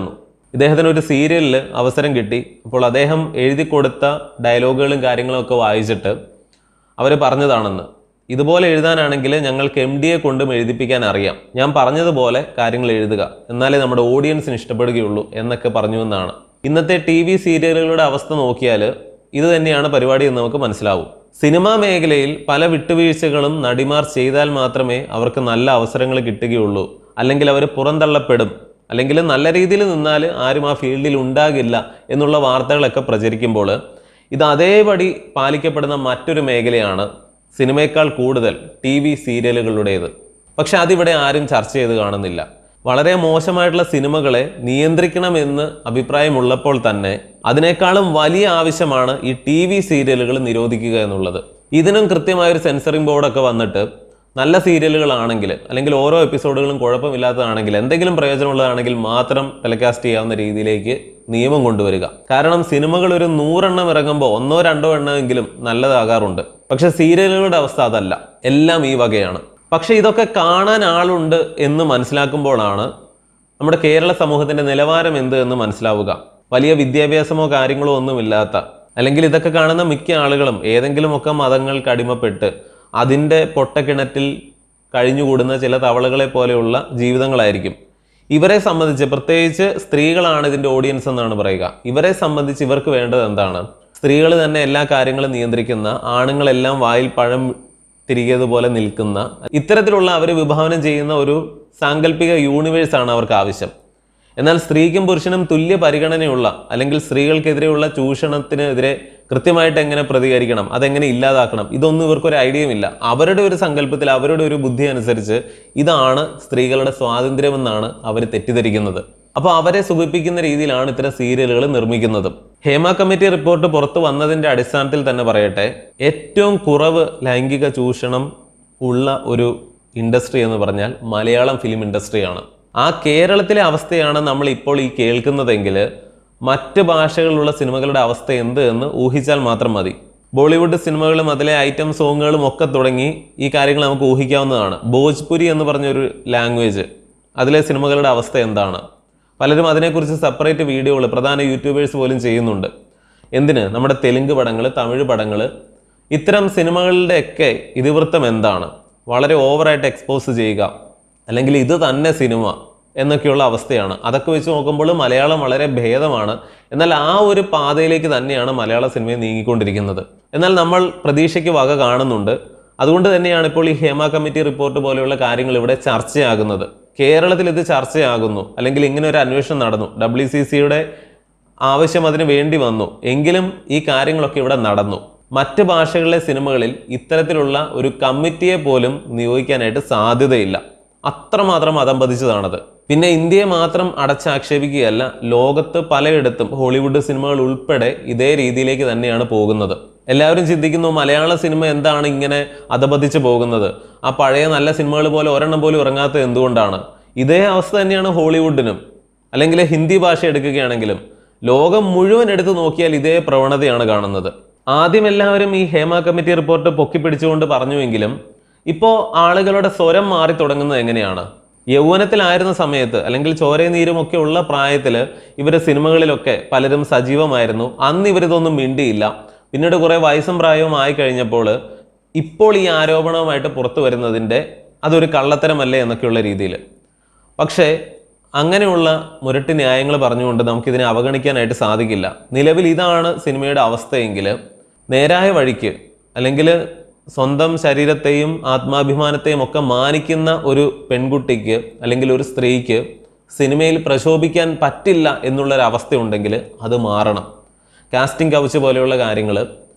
ഇദ്ദേഹത്തിന് ഒരു സീരിയലിൽ അവസരം കിട്ടി. അപ്പോൾ അദ്ദേഹം എഴുതി കൊടുത്ത ഡയലോഗുകളും കാര്യങ്ങളും ഒക്കെ വായിച്ചിട്ട് അവർ പറഞ്ഞതാണെന്ന്, ഇതുപോലെ എഴുതാനാണെങ്കിൽ ഞങ്ങൾക്ക് എം ഡിയെ കൊണ്ടും എഴുതിപ്പിക്കാൻ അറിയാം, ഞാൻ പറഞ്ഞതുപോലെ കാര്യങ്ങൾ എഴുതുക, എന്നാലേ നമ്മുടെ ഓഡിയൻസിന് ഇഷ്ടപ്പെടുകയുള്ളൂ എന്നൊക്കെ പറഞ്ഞു എന്നാണ്. ഇന്നത്തെ ടി വി സീരിയലുകളുടെ അവസ്ഥ നോക്കിയാൽ ഇത് തന്നെയാണ് പരിപാടി എന്ന് നമുക്ക് മനസ്സിലാവും. സിനിമാ മേഖലയിൽ പല വിട്ടുവീഴ്ചകളും നടിമാർ ചെയ്താൽ മാത്രമേ അവർക്ക് നല്ല അവസരങ്ങൾ കിട്ടുകയുള്ളൂ, അല്ലെങ്കിൽ അവർ പുറന്തള്ളപ്പെടും, അല്ലെങ്കിൽ നല്ല രീതിയിൽ നിന്നാൽ ആരും ആ ഫീൽഡിൽ ഉണ്ടാകില്ല എന്നുള്ള വാർത്തകളൊക്കെ പ്രചരിക്കുമ്പോൾ ഇത് അതേപടി പാലിക്കപ്പെടുന്ന മറ്റൊരു മേഖലയാണ് സിനിമയേക്കാൾ കൂടുതൽ ടി വി സീരിയലുകളുടേത്. പക്ഷെ അതിവിടെ ആരും ചർച്ച ചെയ്ത് കാണുന്നില്ല. വളരെ മോശമായിട്ടുള്ള സിനിമകളെ നിയന്ത്രിക്കണമെന്ന് അഭിപ്രായമുള്ളപ്പോൾ തന്നെ അതിനേക്കാളും വലിയ ആവശ്യമാണ് ഈ ടി വി സീരിയലുകൾ നിരോധിക്കുക എന്നുള്ളത്. ഇതിനും കൃത്യമായൊരു സെൻസറിംഗ് ബോർഡൊക്കെ വന്നിട്ട് നല്ല സീരിയലുകളാണെങ്കിൽ, അല്ലെങ്കിൽ ഓരോ എപ്പിസോഡുകളും കുഴപ്പമില്ലാത്തതാണെങ്കിൽ, എന്തെങ്കിലും പ്രയോജനമുള്ളതാണെങ്കിൽ മാത്രം ടെലികാസ്റ്റ് ചെയ്യാവുന്ന രീതിയിലേക്ക് നിയമം കൊണ്ടുവരിക. കാരണം സിനിമകൾ ഒരു നൂറെണ്ണം ഇറങ്ങുമ്പോൾ ഒന്നോ രണ്ടോ എണ്ണമെങ്കിലും നല്ലതാകാറുണ്ട്. പക്ഷെ സീരിയലുകളുടെ അവസ്ഥ അതല്ല, എല്ലാം ഈ വകയാണ്. പക്ഷെ ഇതൊക്കെ കാണാൻ ആളുണ്ട് എന്ന് മനസ്സിലാക്കുമ്പോഴാണ് നമ്മുടെ കേരള സമൂഹത്തിന്റെ നിലവാരം എന്ത് എന്ന് മനസ്സിലാവുക. വലിയ വിദ്യാഭ്യാസമോ കാര്യങ്ങളോ ഒന്നുമില്ലാത്ത, അല്ലെങ്കിൽ ഇതൊക്കെ കാണുന്ന മിക്ക ആളുകളും ഏതെങ്കിലുമൊക്കെ മതങ്ങൾക്ക് അടിമപ്പെട്ട് അതിൻ്റെ പൊട്ടക്കിണറ്റിൽ കഴിഞ്ഞുകൂടുന്ന ചില തവളകളെ പോലെയുള്ള ജീവിതങ്ങളായിരിക്കും. ഇവരെ സംബന്ധിച്ച്, പ്രത്യേകിച്ച് സ്ത്രീകളാണ് ഇതിൻ്റെ ഓഡിയൻസ് എന്നാണ് പറയുക, ഇവരെ സംബന്ധിച്ച് ഇവർക്ക് വേണ്ടത് എന്താണ്? സ്ത്രീകൾ തന്നെ എല്ലാ കാര്യങ്ങളും നിയന്ത്രിക്കുന്ന, ആണുങ്ങളെല്ലാം വായിൽ പഴം തിരികേതുപോലെ നിൽക്കുന്ന, ഇത്തരത്തിലുള്ള അവർ വിഭാവനം ചെയ്യുന്ന ഒരു സാങ്കല്പിക യൂണിവേഴ്സാണ് അവർക്ക് ആവശ്യം. എന്നാൽ സ്ത്രീക്കും പുരുഷനും തുല്യ പരിഗണനയുള്ള, അല്ലെങ്കിൽ സ്ത്രീകൾക്കെതിരെയുള്ള ചൂഷണത്തിനെതിരെ കൃത്യമായിട്ട് എങ്ങനെ പ്രതികരിക്കണം, അതെങ്ങനെ ഇല്ലാതാക്കണം, ഇതൊന്നും ഇവർക്കൊരു ഐഡിയയും ഇല്ല. അവരുടെ ഒരു സങ്കല്പത്തിൽ, അവരുടെ ഒരു ബുദ്ധി അനുസരിച്ച് ഇതാണ് സ്ത്രീകളുടെ സ്വാതന്ത്ര്യമെന്നാണ് അവർ തെറ്റിദ്ധരിക്കുന്നത്. അപ്പോൾ അവരെ സുഖിപ്പിക്കുന്ന രീതിയിലാണ് ഇത്തരം സീരിയലുകൾ നിർമ്മിക്കുന്നതും. ഹേമ കമ്മിറ്റി റിപ്പോർട്ട് പുറത്തു വന്നതിൻ്റെ അടിസ്ഥാനത്തിൽ തന്നെ പറയട്ടെ, ഏറ്റവും കുറവ് ലൈംഗിക ചൂഷണം ഉള്ള ഒരു ഇൻഡസ്ട്രി എന്ന് പറഞ്ഞാൽ മലയാളം ഫിലിം ഇൻഡസ്ട്രിയാണ്. ആ കേരളത്തിലെ അവസ്ഥയാണ് നമ്മൾ ഇപ്പോൾ ഈ കേൾക്കുന്നതെങ്കിൽ മറ്റ് ഭാഷകളിലുള്ള സിനിമകളുടെ അവസ്ഥ എന്ത് എന്ന് ഊഹിച്ചാൽ മാത്രം മതി. ബോളിവുഡ് സിനിമകളും അതിലെ ഐറ്റം സോങ്ങുകളും ഒക്കെ തുടങ്ങി ഈ കാര്യങ്ങൾ നമുക്ക് ഊഹിക്കാവുന്നതാണ്. ഭോജ്പുരി എന്ന് പറഞ്ഞൊരു ലാംഗ്വേജ്, അതിലെ സിനിമകളുടെ അവസ്ഥ എന്താണ്? പലരും അതിനെക്കുറിച്ച് സെപ്പറേറ്റ് വീഡിയോകൾ പ്രധാന യൂട്യൂബേഴ്സ് പോലും ചെയ്യുന്നുണ്ട്. എന്തിന്? നമ്മുടെ തെലുങ്ക് പടങ്ങൾ, തമിഴ് പടങ്ങൾ, ഇത്തരം സിനിമകളുടെയൊക്കെ ഇതിവൃത്തം എന്താണ്? വളരെ ഓവറായിട്ട് എക്സ്പോസ് ചെയ്യുക, അല്ലെങ്കിൽ ഇത് തന്നെ സിനിമ എന്നൊക്കെയുള്ള അവസ്ഥയാണ്. അതൊക്കെ വെച്ച് നോക്കുമ്പോൾ മലയാളം വളരെ ഭേദമാണ്. എന്നാൽ ആ ഒരു പാതയിലേക്ക് തന്നെയാണ് മലയാള സിനിമയെ നീങ്ങിക്കൊണ്ടിരിക്കുന്നത്. എന്നാൽ നമ്മൾ പ്രതീക്ഷയ്ക്ക് വക കാണുന്നുണ്ട്. അതുകൊണ്ട് തന്നെയാണ് ഇപ്പോൾ ഈ ഹേമ കമ്മിറ്റി റിപ്പോർട്ട് പോലെയുള്ള കാര്യങ്ങൾ ഇവിടെ ചർച്ചയാകുന്നത്. കേരളത്തിൽ ഇത് ചർച്ചയാകുന്നു, അല്ലെങ്കിൽ ഇങ്ങനെ ഒരു അന്വേഷണം നടന്നു, ഡബ്ല്യു സി സിയുടെ ആവശ്യം അതിന് വേണ്ടി വന്നു, എങ്കിലും ഈ കാര്യങ്ങളൊക്കെ ഇവിടെ നടന്നു. മറ്റ് ഭാഷകളിലെ സിനിമകളിൽ ഇത്തരത്തിലുള്ള ഒരു കമ്മിറ്റിയെ പോലും നിയോഗിക്കാനായിട്ട് സാധ്യതയില്ല. അത്രമാത്രം അതമ്പതിച്ചതാണത്. പിന്നെ ഇന്ത്യയെ മാത്രം അടച്ചാക്ഷേപിക്കുകയല്ല, ലോകത്ത് പലയിടത്തും ഹോളിവുഡ് സിനിമകൾ ഉൾപ്പെടെ ഇതേ രീതിയിലേക്ക് തന്നെയാണ് പോകുന്നത്. എല്ലാവരും ചിന്തിക്കുന്നു മലയാള സിനിമ എന്താണ് ഇങ്ങനെ അധപതിച്ച് പോകുന്നത്, ആ പഴയ നല്ല സിനിമകൾ പോലെ ഒരെണ്ണം പോലും ഇറങ്ങാത്തത് എന്തുകൊണ്ടാണ്? ഇതേ അവസ്ഥ തന്നെയാണ് ഹോളിവുഡിനും. അല്ലെങ്കിൽ ഹിന്ദി ഭാഷ എടുക്കുകയാണെങ്കിലും ലോകം മുഴുവൻ എടുത്ത് നോക്കിയാൽ ഇതേ പ്രവണതയാണ് കാണുന്നത്. ആദ്യം എല്ലാവരും ഈ ഹേമ കമ്മിറ്റി റിപ്പോർട്ട് പൊക്കിപ്പിടിച്ചുകൊണ്ട് പറഞ്ഞുവെങ്കിലും ഇപ്പോൾ ആളുകളുടെ സ്വരം മാറി തുടങ്ങുന്നത് എങ്ങനെയാണ്? യൗവനത്തിലായിരുന്ന സമയത്ത്, അല്ലെങ്കിൽ ചോരയും നീരും ഒക്കെ ഉള്ള പ്രായത്തിൽ ഇവർ സിനിമകളിലൊക്കെ പലരും സജീവമായിരുന്നു. അന്ന് ഇവരിതൊന്നും മിണ്ടിയില്ല. പിന്നീട് കുറെ വയസ്സും പ്രായവും ആയി കഴിഞ്ഞപ്പോൾ ഇപ്പോൾ ഈ ആരോപണവുമായിട്ട് പുറത്തു വരുന്നതിൻ്റെ അതൊരു കള്ളത്തരമല്ലേ എന്നൊക്കെയുള്ള രീതിയിൽ. പക്ഷേ അങ്ങനെയുള്ള മുരട്ട് ന്യായങ്ങൾ പറഞ്ഞുകൊണ്ട് നമുക്കിതിനെ അവഗണിക്കാനായിട്ട് സാധിക്കില്ല. നിലവിൽ ഇതാണ് സിനിമയുടെ അവസ്ഥയെങ്കിൽ നേരായ വഴിക്ക്, അല്ലെങ്കിൽ സ്വന്തം ശരീരത്തെയും ആത്മാഭിമാനത്തെയും ഒക്കെ മാനിക്കുന്ന ഒരു പെൺകുട്ടിക്ക്, അല്ലെങ്കിൽ ഒരു സ്ത്രീക്ക് സിനിമയിൽ പ്രശോഭിക്കാൻ പറ്റില്ല എന്നുള്ളൊരവസ്ഥ ഉണ്ടെങ്കിൽ അത് മാറണം. കാസ്റ്റിംഗ് കൗച്ച് പോലെയുള്ള കാര്യങ്ങൾ,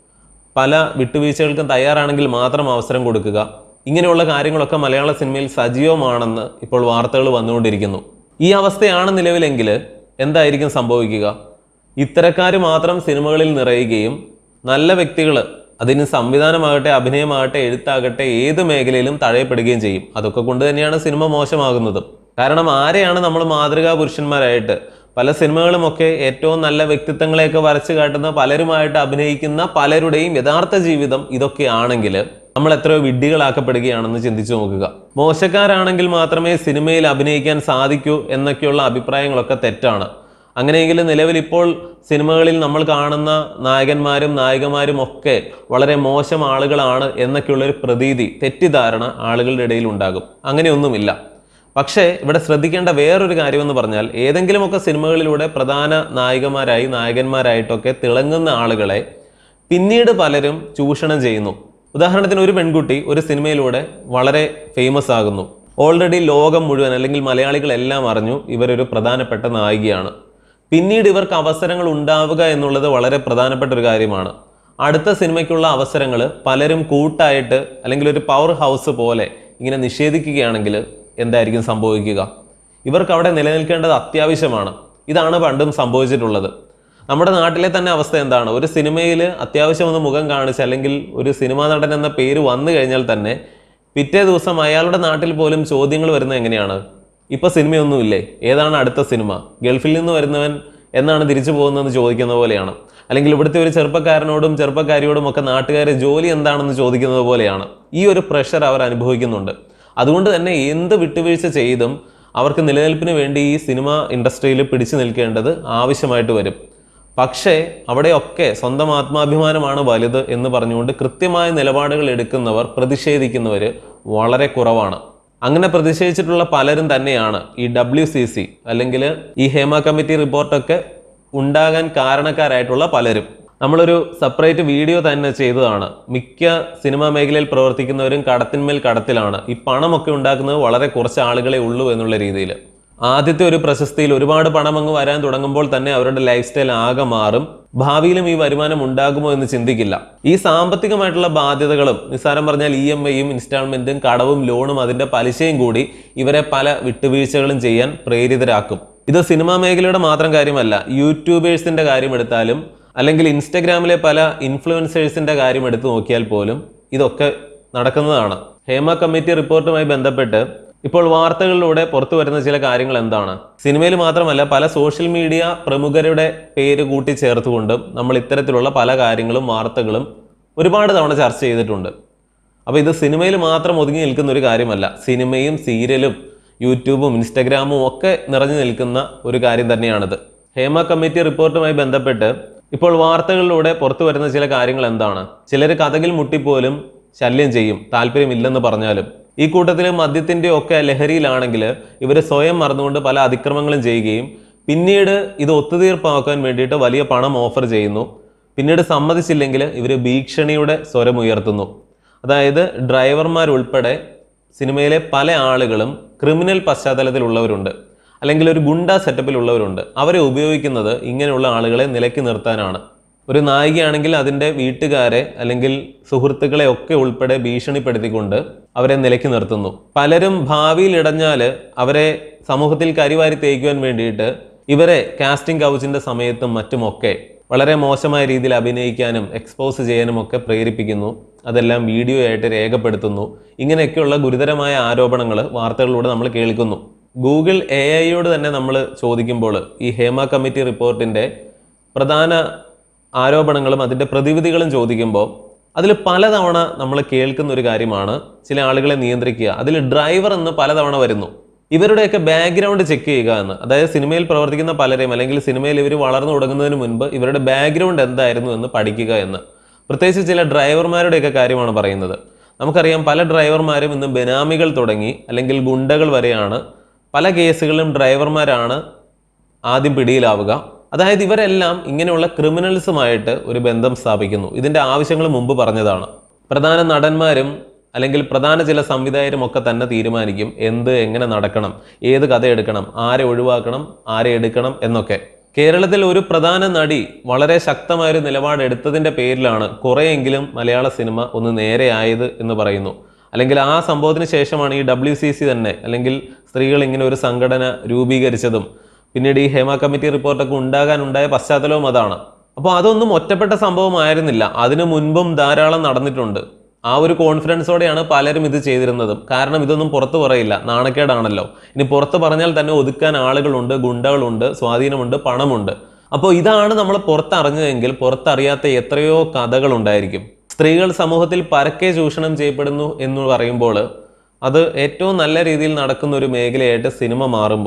പല വിട്ടുവീഴ്ചകൾക്കും തയ്യാറാണെങ്കിൽ മാത്രം അവസരം കൊടുക്കുക, ഇങ്ങനെയുള്ള കാര്യങ്ങളൊക്കെ മലയാള സിനിമയിൽ സജീവമാണെന്ന് ഇപ്പോൾ വാർത്തകൾ വന്നുകൊണ്ടിരിക്കുന്നു. ഈ അവസ്ഥയാണ് നിലവിലെങ്കിൽ എന്തായിരിക്കും സംഭവിക്കുക? ഇത്തരക്കാർ മാത്രം സിനിമകളിൽ നിറയുകയും നല്ല വ്യക്തികൾ, അതിന് സംവിധാനമാകട്ടെ, അഭിനയമാകട്ടെ, എഴുത്താകട്ടെ, ഏത് മേഖലയിലും തഴയപ്പെടുകയും ചെയ്യും. അതൊക്കെ കൊണ്ട് തന്നെയാണ് സിനിമ മോശമാകുന്നത്. കാരണം ആരെയാണ് നമ്മൾ മാതൃകാ പുരുഷന്മാരായിട്ട്, പല സിനിമകളുമൊക്കെ ഏറ്റവും നല്ല വ്യക്തിത്വങ്ങളെയൊക്കെ വരച്ചു കാട്ടുന്ന പലരുമായിട്ട് അഭിനയിക്കുന്ന പലരുടെയും യഥാർത്ഥ ജീവിതം ഇതൊക്കെയാണെങ്കിൽ നമ്മൾ എത്രയോ വിഡ്ഢികളാക്കപ്പെടുകയാണെന്ന് ചിന്തിച്ചു നോക്കുക. മോശക്കാരാണെങ്കിൽ മാത്രമേ സിനിമയിൽ അഭിനയിക്കാൻ സാധിക്കൂ എന്നൊക്കെയുള്ള അഭിപ്രായങ്ങളൊക്കെ തെറ്റാണ്. അങ്ങനെയെങ്കിൽ നിലവിൽ ഇപ്പോൾ സിനിമകളിൽ നമ്മൾ കാണുന്ന നായകന്മാരും നായികമാരും ഒക്കെ വളരെ മോശം ആളുകളാണ് എന്നൊക്കെയുള്ളൊരു പ്രതീതി, തെറ്റിദ്ധാരണ ആളുകളുടെ ഇടയിൽ ഉണ്ടാകും. അങ്ങനെയൊന്നുമില്ല. പക്ഷേ ഇവിടെ ശ്രദ്ധിക്കേണ്ട വേറൊരു കാര്യമെന്ന് പറഞ്ഞാൽ, ഏതെങ്കിലുമൊക്കെ സിനിമകളിലൂടെ പ്രധാന നായികമാരായി നായകന്മാരായിട്ടൊക്കെ തിളങ്ങുന്ന ആളുകളെ പിന്നീട് പലരും ചൂഷണം ചെയ്യുന്നു. ഉദാഹരണത്തിന്, ഒരു പെൺകുട്ടി ഒരു സിനിമയിലൂടെ വളരെ ഫേമസ് ആകുന്നു. ഓൾറെഡി ലോകം മുഴുവൻ അല്ലെങ്കിൽ മലയാളികളെല്ലാം അറിഞ്ഞു ഇവരൊരു പ്രധാനപ്പെട്ട നായികയാണ്. പിന്നീട് ഇവർക്ക് അവസരങ്ങൾ ഉണ്ടാവുക എന്നുള്ളത് വളരെ പ്രധാനപ്പെട്ട ഒരു കാര്യമാണ്. അടുത്ത സിനിമയ്ക്കുള്ള അവസരങ്ങൾ പലരും കൂട്ടായിട്ട് അല്ലെങ്കിൽ ഒരു പവർ ഹൗസ് പോലെ ഇങ്ങനെ നിഷേധിക്കുകയാണെങ്കിൽ എന്തായിരിക്കും സംഭവിക്കുക? ഇവർക്ക് അവിടെ നിലനിൽക്കേണ്ടത് അത്യാവശ്യമാണ്. ഇതാണ് പണ്ടും സംഭവിച്ചിട്ടുള്ളത്. നമ്മുടെ നാട്ടിലെ തന്നെ അവസ്ഥ എന്താണ്? ഒരു സിനിമയിൽ അത്യാവശ്യം ഒന്ന് മുഖം കാണിച്ച് അല്ലെങ്കിൽ ഒരു സിനിമാ നടൻ എന്ന പേര് വന്നു കഴിഞ്ഞാൽ തന്നെ പിറ്റേ ദിവസം അയാളുടെ നാട്ടിൽ പോലും ചോദ്യങ്ങൾ വരുന്നത് എങ്ങനെയാണ്? ഇപ്പൊ സിനിമയൊന്നുമില്ലേ, ഏതാണ് അടുത്ത സിനിമ? ഗൾഫിൽ നിന്ന് വരുന്നവൻ എന്നാണ് തിരിച്ചു പോകുന്നതെന്ന് ചോദിക്കുന്ന പോലെയാണ്. അല്ലെങ്കിൽ ഇവിടുത്തെ ഒരു ചെറുപ്പക്കാരനോടും ചെറുപ്പക്കാരിയോടും ഒക്കെ നാട്ടുകാരെ ജോലി എന്താണെന്ന് ചോദിക്കുന്നത് പോലെയാണ്. ഈ ഒരു പ്രഷർ അവർ അനുഭവിക്കുന്നുണ്ട്. അതുകൊണ്ട് തന്നെ എന്ത് വിട്ടുവീഴ്ച ചെയ്തും അവർക്ക് നിലനിൽപ്പിന് വേണ്ടി ഈ സിനിമ ഇൻഡസ്ട്രിയിൽ പിടിച്ചു നിൽക്കേണ്ടത് ആവശ്യമായിട്ട് വരും. പക്ഷേ അവിടെയൊക്കെ സ്വന്തം ആത്മാഭിമാനമാണ് വലുത് എന്ന് പറഞ്ഞുകൊണ്ട് കൃത്യമായ നിലപാടുകൾ എടുക്കുന്നവർ, പ്രതിഷേധിക്കുന്നവർ വളരെ കുറവാണ്. അങ്ങനെ പ്രതിഷേധിച്ചിട്ടുള്ള പലരും തന്നെയാണ് ഈ ഡബ്ല്യു സി സി അല്ലെങ്കിൽ ഈ ഹേമ കമ്മിറ്റി റിപ്പോർട്ടൊക്കെ ഉണ്ടാകാൻ കാരണക്കാരായിട്ടുള്ള പലരും. നമ്മളൊരു സെപ്പറേറ്റ് വീഡിയോ തന്നെ ചെയ്തതാണ്. മിക്ക സിനിമാ മേഖലയിൽ പ്രവർത്തിക്കുന്നവരും കടത്തിന്മേൽ കടത്തിലാണ്. ഈ പണമൊക്കെ ഉണ്ടാക്കുന്നത് വളരെ കുറച്ച് ആളുകളെ ഉള്ളൂ എന്നുള്ള രീതിയിൽ. ആദ്യത്തെ ഒരു പ്രശസ്തിയിൽ ഒരുപാട് പണം അങ്ങ് വരാൻ തുടങ്ങുമ്പോൾ തന്നെ അവരുടെ ലൈഫ് സ്റ്റൈൽ ആകെ മാറും. ഭാവിയിലും ഈ വരുമാനം ഉണ്ടാകുമോ എന്ന് ചിന്തിക്കില്ല. ഈ സാമ്പത്തികമായിട്ടുള്ള ബാധ്യതകളും, നിസ്സാരം പറഞ്ഞാൽ ഇ എം ഐയും ഇൻസ്റ്റാൾമെന്റും കടവും ലോണും അതിന്റെ പലിശയും കൂടി ഇവരെ പല വിട്ടുവീഴ്ചകളും ചെയ്യാൻ പ്രേരിതരാക്കും. ഇത് സിനിമാ മേഖലയുടെ മാത്രം കാര്യമല്ല. യൂട്യൂബേഴ്സിന്റെ കാര്യം എടുത്താലും അല്ലെങ്കിൽ ഇൻസ്റ്റഗ്രാമിലെ പല ഇൻഫ്ലുവൻസേഴ്സിന്റെ കാര്യം എടുത്തു നോക്കിയാൽ പോലും ഇതൊക്കെ നടക്കുന്നതാണ്. ഹേമ കമ്മിറ്റി റിപ്പോർട്ടുമായി ബന്ധപ്പെട്ട് ഇപ്പോൾ വാർത്തകളിലൂടെ പുറത്തു വരുന്ന ചില കാര്യങ്ങൾ എന്താണ്? സിനിമയിൽ മാത്രമല്ല, പല സോഷ്യൽ മീഡിയ പ്രമുഖരുടെ പേര് കൂട്ടി ചേർത്തുകൊണ്ടും നമ്മൾ ഇത്തരത്തിലുള്ള പല കാര്യങ്ങളും വാർത്തകളും ഒരുപാട് തവണ ചർച്ച ചെയ്തിട്ടുണ്ട്. അപ്പോൾ ഇത് സിനിമയിൽ മാത്രം ഒതുങ്ങി നിൽക്കുന്ന ഒരു കാര്യമല്ല. സിനിമയും സീരിയലും യൂട്യൂബും ഇൻസ്റ്റഗ്രാമും ഒക്കെ നിറഞ്ഞു നിൽക്കുന്ന ഒരു കാര്യം തന്നെയാണിത്. ഹേമ കമ്മിറ്റി റിപ്പോർട്ടുമായി ബന്ധപ്പെട്ട് ഇപ്പോൾ വാർത്തകളിലൂടെ പുറത്തു വരുന്ന ചില കാര്യങ്ങൾ എന്താണ്? ചിലർ കഥകിൽ മുട്ടിപ്പോലും ശല്യം ചെയ്യും, താല്പര്യമില്ലെന്ന് പറഞ്ഞാലും. ഈ കൂട്ടത്തിൽ മദ്യത്തിൻ്റെ ഒക്കെ ലഹരിയിലാണെങ്കിൽ ഇവർ സ്വയം മറന്നുകൊണ്ട് പല അതിക്രമങ്ങളും ചെയ്യുകയും പിന്നീട് ഇത് ഒത്തുതീർപ്പാക്കാൻ വേണ്ടിയിട്ട് വലിയ പണം ഓഫർ ചെയ്യുന്നു. പിന്നീട് സമ്മതിച്ചില്ലെങ്കിൽ ഇവർ ഭീഷണിയുടെ സ്വരമുയർത്തുന്നു. അതായത് ഡ്രൈവർമാരുൾപ്പെടെ സിനിമയിലെ പല ആളുകളും ക്രിമിനൽ പശ്ചാത്തലത്തിലുള്ളവരുണ്ട്, അല്ലെങ്കിൽ ഒരു ഗുണ്ട സെറ്റപ്പിലുള്ളവരുണ്ട്. അവരെ ഉപയോഗിക്കുന്നത് ഇങ്ങനെയുള്ള ആളുകളെ നിലയ്ക്ക് നിർത്താനാണ്. ഒരു നായികയാണെങ്കിൽ അതിൻ്റെ വീട്ടുകാരെ അല്ലെങ്കിൽ സുഹൃത്തുക്കളെ ഒക്കെ ഉൾപ്പെടെ ഭീഷണിപ്പെടുത്തിക്കൊണ്ട് അവരെ നിലയ്ക്ക് നിർത്തുന്നു. പലരും ഭാവിയിൽ ഇടഞ്ഞാൽ അവരെ സമൂഹത്തിൽ കരിവാരി തേക്കുവാൻ വേണ്ടിയിട്ട് ഇവരെ കാസ്റ്റിംഗ് കൗച്ചിൻ്റെ സമയത്തും മറ്റുമൊക്കെ വളരെ മോശമായ രീതിയിൽ അഭിനയിക്കാനും എക്സ്പോസ് ചെയ്യാനും ഒക്കെ പ്രേരിപ്പിക്കുന്നു. അതെല്ലാം വീഡിയോ ആയിട്ട് രേഖപ്പെടുത്തുന്നു. ഇങ്ങനെയൊക്കെയുള്ള ഗുരുതരമായ ആരോപണങ്ങൾ വാർത്തകളിലൂടെ നമ്മൾ കേൾക്കുന്നു. ഗൂഗിൾ എ ഐയോട് തന്നെ നമ്മൾ ചോദിക്കുമ്പോൾ ഈ ഹേമ കമ്മിറ്റി റിപ്പോർട്ടിൻ്റെ പ്രധാന ആരോപണങ്ങളും അതിൻ്റെ പ്രതിവിധികളും ചോദിക്കുമ്പോൾ അതിൽ പലതവണ നമ്മൾ കേൾക്കുന്ന ഒരു കാര്യമാണ് ചില ആളുകളെ നിയന്ത്രിക്കുക. അതിൽ ഡ്രൈവർ എന്ന് പലതവണ വരുന്നു. ഇവരുടെയൊക്കെ ബാക്ക്ഗ്രൗണ്ട് ചെക്ക് ചെയ്യുക എന്ന്. അതായത് സിനിമയിൽ പ്രവർത്തിക്കുന്ന പലരെയും അല്ലെങ്കിൽ സിനിമയിൽ ഇവർ വളർന്നു തുടങ്ങുന്നതിന് മുൻപ് ഇവരുടെ ബാക്ക്ഗ്രൗണ്ട് എന്തായിരുന്നു എന്ന് പഠിക്കുക എന്ന്. പ്രത്യേകിച്ച് ചില ഡ്രൈവർമാരുടെയൊക്കെ കാര്യമാണ് പറയുന്നത്. നമുക്കറിയാം, പല ഡ്രൈവർമാരും ഇന്ന് ബെനാമികൾ തുടങ്ങി അല്ലെങ്കിൽ ഗുണ്ടകൾ വരെയാണ്. പല കേസുകളിലും ഡ്രൈവർമാരാണ് ആദ്യം പിടിയിലാവുക. അതായത് ഇവരെല്ലാം ഇങ്ങനെയുള്ള ക്രിമിനൽസുമായിട്ട് ഒരു ബന്ധം സ്ഥാപിക്കുന്നു. ഇതിൻ്റെ ആവശ്യങ്ങൾ മുമ്പ് പറഞ്ഞതാണ്. പ്രധാന നടന്മാരും അല്ലെങ്കിൽ പ്രധാന ചില സംവിധായകരും ഒക്കെ തന്നെ തീരുമാനിക്കും എന്ത് എങ്ങനെ നടക്കണം, ഏത് കഥ എടുക്കണം, ആരെ ഒഴിവാക്കണം, ആരെ എടുക്കണം എന്നൊക്കെ. കേരളത്തിൽ ഒരു പ്രധാന നടി വളരെ ശക്തമായൊരു നിലപാടെടുത്തതിൻ്റെ പേരിലാണ് കുറേയെങ്കിലും മലയാള സിനിമ ഒന്ന് നേരെയായത് എന്ന് പറയുന്നു. അല്ലെങ്കിൽ ആ സംഭവത്തിന് ശേഷമാണ് ഈ ഡബ്ല്യു സി സി തന്നെ അല്ലെങ്കിൽ സ്ത്രീകൾ ഇങ്ങനെ ഒരു സംഘടന രൂപീകരിച്ചതും പിന്നീട് ഈ ഹേമ കമ്മിറ്റി റിപ്പോർട്ടൊക്കെ ഉണ്ടാകാനുണ്ടായ പശ്ചാത്തലവും അതാണ്. അപ്പോൾ അതൊന്നും ഒറ്റപ്പെട്ട സംഭവമായിരുന്നില്ല. അതിനു മുൻപും ധാരാളം നടന്നിട്ടുണ്ട്. ആ ഒരു കോൺഫിഡൻസോടെയാണ് പലരും ഇത് ചെയ്തിരുന്നതും. കാരണം ഇതൊന്നും പുറത്തു പറയില്ല, നാണക്കേടാണല്ലോ. ഇനി പുറത്ത് പറഞ്ഞാൽ തന്നെ ഒതുക്കാൻ ആളുകളുണ്ട്, ഗുണ്ടകളുണ്ട്, സ്വാധീനമുണ്ട്, പണമുണ്ട്. അപ്പോൾ ഇതാണ് നമ്മൾ പുറത്തറിഞ്ഞതെങ്കിൽ പുറത്തറിയാത്ത എത്രയോ കഥകളുണ്ടായിരിക്കും. സ്ത്രീകൾ സമൂഹത്തിൽ പരക്കെ ചൂഷണം ചെയ്യപ്പെടുന്നു എന്ന് പറയുമ്പോൾ അത് ഏറ്റവും നല്ല രീതിയിൽ നടക്കുന്ന ഒരു മേഖലയായിട്ട് സിനിമ മാറുമ്പോൾ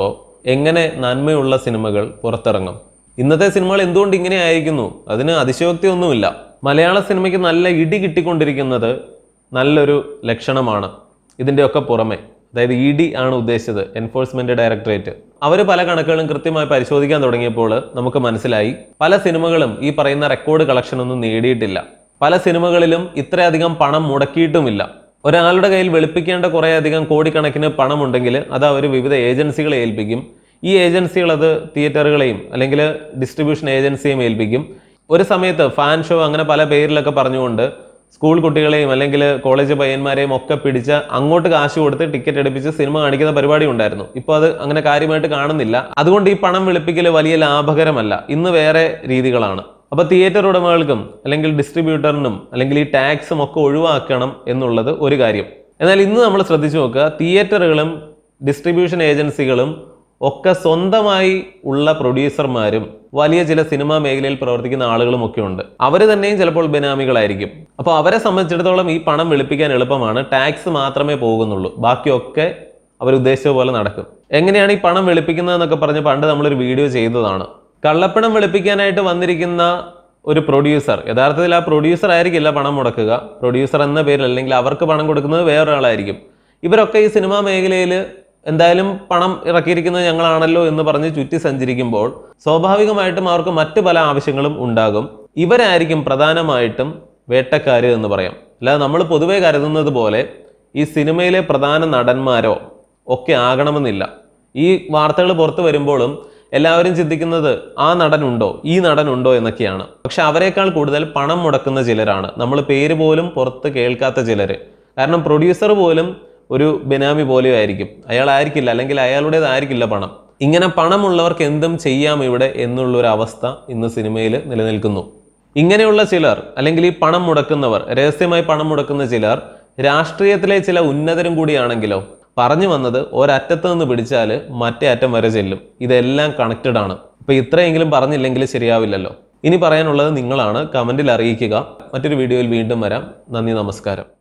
എങ്ങനെ നന്മയുള്ള സിനിമകൾ പുറത്തിറങ്ങും? ഇന്നത്തെ സിനിമകൾ എന്തുകൊണ്ട് ഇങ്ങനെ ആയിരിക്കുന്നു? അതിന് അതിശയോക്തി ഒന്നുമില്ല. മലയാള സിനിമയ്ക്ക് നല്ല ഇടി കിട്ടിക്കൊണ്ടിരിക്കുന്നത് നല്ലൊരു ലക്ഷണമാണ്. ഇതിൻ്റെയൊക്കെ പുറമെ, അതായത് ഇ ഡി ആണ് ഉദ്ദേശിച്ചത്, എൻഫോഴ്സ്മെന്റ് ഡയറക്ടറേറ്റ്. അവർ പല കണക്കുകളും കൃത്യമായി പരിശോധിക്കാൻ തുടങ്ങിയപ്പോൾ നമുക്ക് മനസ്സിലായി പല സിനിമകളും ഈ പറയുന്ന റെക്കോർഡ് കളക്ഷൻ ഒന്നും നേടിയിട്ടില്ല. പല സിനിമകളിലും ഇത്രയധികം പണം മുടക്കിയിട്ടുമില്ല. ഒരാളുടെ കയ്യിൽ വെളുപ്പിക്കേണ്ട കുറേ അധികം കോടിക്കണക്കിന് പണമുണ്ടെങ്കിൽ അത് അവർ വിവിധ ഏജൻസികളെ ഏൽപ്പിക്കും. ഈ ഏജൻസികൾ അത് തിയേറ്ററുകളെയും അല്ലെങ്കിൽ ഡിസ്ട്രിബ്യൂഷൻ ഏജൻസിയെയും ഏൽപ്പിക്കും. ഒരു സമയത്ത് ഫാൻ ഷോ അങ്ങനെ പല പേരിലൊക്കെ പറഞ്ഞുകൊണ്ട് സ്കൂൾ കുട്ടികളെയും അല്ലെങ്കിൽ കോളേജ് പയ്യന്മാരെയും ഒക്കെ പിടിച്ച് അങ്ങോട്ട് കാശ് കൊടുത്ത് ടിക്കറ്റ് എടുപ്പിച്ച് സിനിമ കാണിക്കുന്ന പരിപാടി ഉണ്ടായിരുന്നു. ഇപ്പോൾ അത് അങ്ങനെ കാര്യമായിട്ട് കാണുന്നില്ല. അതുകൊണ്ട് ഈ പണം വെളുപ്പിക്കൽ വലിയ ലാഭകരമല്ല. ഇന്ന് വേറെ രീതികളാണ്. അപ്പോൾ തിയേറ്റർ ഉടമകൾക്കും അല്ലെങ്കിൽ ഡിസ്ട്രിബ്യൂട്ടറിനും അല്ലെങ്കിൽ ഈ ടാക്സും ഒക്കെ ഒഴിവാക്കണം എന്നുള്ളത് ഒരു കാര്യം. എന്നാൽ ഇന്ന് നമ്മൾ ശ്രദ്ധിച്ചു നോക്കുക, തിയേറ്ററുകളും ഡിസ്ട്രിബ്യൂഷൻ ഏജൻസികളും ഒക്കെ സ്വന്തമായി ഉള്ള പ്രൊഡ്യൂസർമാരും വലിയ ചില സിനിമാ മേഖലയിൽ പ്രവർത്തിക്കുന്ന ആളുകളും ഒക്കെ ഉണ്ട്. അവർ തന്നെയും ചിലപ്പോൾ ബെനാമികളായിരിക്കും. അപ്പോൾ അവരെ സംബന്ധിച്ചിടത്തോളം ഈ പണം വെളുപ്പിക്കാൻ എളുപ്പമാണ്. ടാക്സ് മാത്രമേ പോകുന്നുള്ളൂ, ബാക്കിയൊക്കെ അവർ ഉദ്ദേശിച്ച പോലെ നടക്കും. എങ്ങനെയാണ് ഈ പണം വെളുപ്പിക്കുന്നതെന്നൊക്കെ പറഞ്ഞ് പണ്ട് നമ്മളൊരു വീഡിയോ ചെയ്തതാണ്. കള്ളപ്പണം വെളുപ്പിക്കാനായിട്ട് വന്നിരിക്കുന്ന ഒരു പ്രൊഡ്യൂസർ, യഥാർത്ഥത്തിൽ ആ പ്രൊഡ്യൂസർ ആയിരിക്കില്ല പണം മുടക്കുക. പ്രൊഡ്യൂസർ എന്ന പേരിൽ അല്ലെങ്കിൽ അവർക്ക് പണം കൊടുക്കുന്നത് വേറൊരാളായിരിക്കും. ഇവരൊക്കെ ഈ സിനിമാ മേഖലയിൽ എന്തായാലും പണം ഇറക്കിയിരിക്കുന്നത് ഞങ്ങളാണല്ലോ എന്ന് പറഞ്ഞ് ചുറ്റി സഞ്ചരിക്കുമ്പോൾ സ്വാഭാവികമായിട്ടും അവർക്ക് മറ്റു പല ആവശ്യങ്ങളും ഉണ്ടാകും. ഇവരായിരിക്കും പ്രധാനമായിട്ടും വേട്ടക്കാര് എന്ന് പറയാം. അല്ലാതെ നമ്മൾ പൊതുവെ കരുതുന്നത് പോലെ ഈ സിനിമയിലെ പ്രധാന നടന്മാരോ ഒക്കെ ആകണമെന്നില്ല. ഈ വാർത്തകൾ പുറത്തു വരുമ്പോഴും എല്ലാവരും ചിന്തിക്കുന്നത് ആ നടനുണ്ടോ, ഈ നടനുണ്ടോ എന്നൊക്കെയാണ്. പക്ഷെ അവരെക്കാൾ കൂടുതൽ പണം മുടക്കുന്ന ചിലരാണ്, നമ്മൾ പേര് പോലും പുറത്ത് കേൾക്കാത്ത ചിലര്. കാരണം പ്രൊഡ്യൂസർ പോലും ഒരു ബെനാമി പോലെ ആയിരിക്കും, അയാളായിരിക്കില്ല അല്ലെങ്കിൽ അയാളുടേതായിരിക്കില്ല പണം. ഇങ്ങനെ പണമുള്ളവർക്ക് എന്തും ചെയ്യാം ഇവിടെ എന്നുള്ളൊരു അവസ്ഥ ഇന്ന് സിനിമയിൽ നിലനിൽക്കുന്നു. ഇങ്ങനെയുള്ള ചിലർ അല്ലെങ്കിൽ ഈ പണം മുടക്കുന്നവർ, രഹസ്യമായി പണം മുടക്കുന്ന ചിലർ രാഷ്ട്രീയത്തിലെ ചില ഉന്നതരും കൂടിയാണെങ്കിലോ, പറഞ്ഞു വന്നത് ഒരറ്റത്ത് നിന്ന് പിടിച്ചാൽ മറ്റേ അറ്റം വരെ ചെല്ലും. ഇതെല്ലാം കണക്റ്റഡ് ആണ്. അപ്പൊ ഇത്രയെങ്കിലും പറഞ്ഞില്ലെങ്കിൽ ശരിയാവില്ലല്ലോ. ഇനി പറയാനുള്ളത് നിങ്ങളാണ്, കമന്റിൽ അറിയിക്കുക. മറ്റൊരു വീഡിയോയിൽ വീണ്ടും വരാം. നന്ദി, നമസ്കാരം.